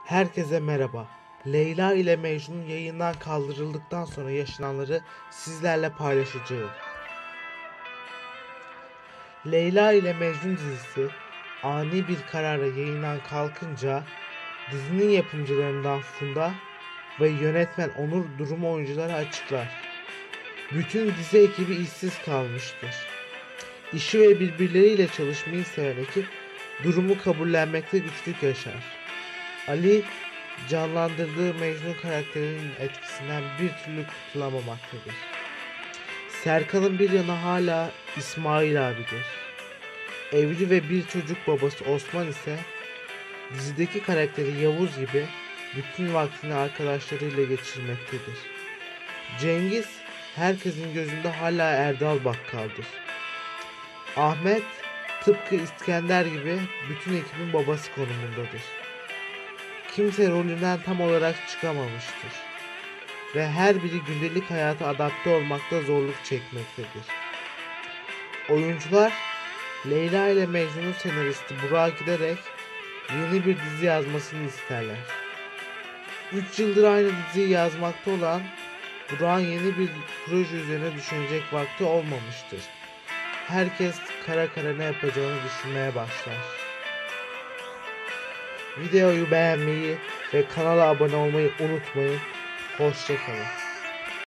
Herkese merhaba. Leyla ile Mecnun yayından kaldırıldıktan sonra yaşananları sizlerle paylaşacağım. Leyla ile Mecnun dizisi ani bir kararla yayından kalkınca dizinin yapımcılarından Funda ve yönetmen Onur durumu oyunculara açıklar. Bütün dizi ekibi işsiz kalmıştır. İşi ve birbirleriyle çalışmayı seven ekip durumu kabullenmekte güçlük yaşar. Ali canlandırdığı Mecnun karakterinin etkisinden bir türlü kurtulamamaktadır. Serkan'ın bir yanı hala İsmail abidir. Evli ve bir çocuk babası Osman ise dizideki karakteri Yavuz gibi bütün vaktini arkadaşlarıyla geçirmektedir. Cengiz herkesin gözünde hala Erdal Bakkal'dır. Ahmet tıpkı İskender gibi bütün ekibin babası konumundadır. Kimse rolünden tam olarak çıkamamıştır ve her biri gündelik hayata adapte olmakta zorluk çekmektedir. Oyuncular Leyla ile Mecnun'un senaristi Burak'a giderek yeni bir dizi yazmasını isterler. 3 yıldır aynı diziyi yazmakta olan Burak'ın yeni bir proje üzerine düşünecek vakti olmamıştır. Herkes kara kara ne yapacağını düşünmeye başlar. Videoyu beğenmeyi ve kanala abone olmayı unutmayın. Hoşça kalın.